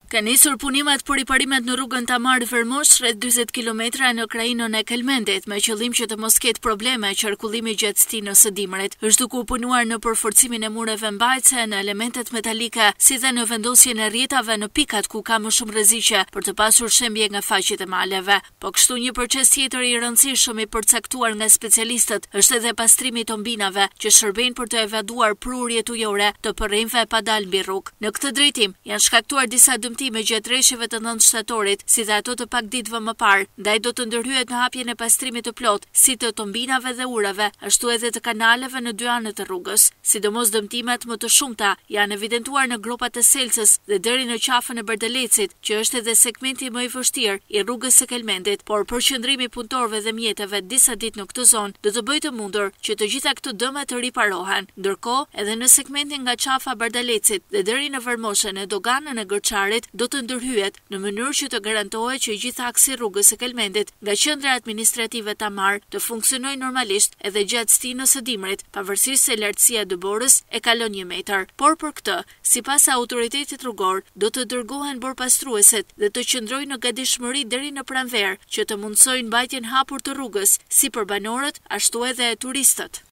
Ka nisur punimet për riparimet në rrugën Tamar-Vermosh rreth 40 kilometra në krajinën e Kelmendit, me qëllim që të mos ketë probleme qarkullimi gjatë Stinës së Dimrit. Është duke u punuar në përforcimin e mureve mbajtëse, në elementet metalike, si dhe në vendosjen e rrjetave në pikat ku ka më shumë rreziqe për të pasur shembje nga faqet e maleve. Po kështu një proces tjetër i rëndësishëm i përcaktuar nga specialistët është edhe pastrimi i tombinave, që shërbejnë për të evaduar prurjet ujore të përrejmve pa dalë mbi rrugë. Në këtë drejtim janë shkaktuar disa dëmtime gjatë rreshjeve të 9 shtatorit, si dhe ato të pak ditëve më parë, ndaj do të ndërhyet në hapjen e pastrimit të plot, si të tombinave dhe urave, ashtu edhe të kanaleve në dy anët të rrugës. Sidomos dëmtimet më të shumta janë evidentuar në gropat e Selcës dhe deri në qafën e Berdelecit, që është edhe segmenti më i vështirë i rrugës së Kelmendit, por përqendrimi i punëtorëve dhe mjeteve disa ditë në këtë zonë do të bëjë të mundur që të gjitha këto dëme të riparohen. Ndërkohë, edhe në segmentin nga qafa Berdelecit dhe deri në Vermoshën e doganën e Gërçarit do të ndërhyet në mënyrë që të garantohet që gjitha aksi rrugës së Kelmendit nga qendra administrative Tamar të funksionojë normalisht edhe gjatë Stinës së Dimrit, pavarësisht se lartësia e dëborës e kalon 1 metër. Por për këtë, sipas autoritetit rrugor, do të dërgohen borpastruesit dhe të qëndrojnë në gatishmëri deri në pranverë që të mundsojnë mbajtjen hapur të rrugës, si për banorët, ashtu edhe turistët.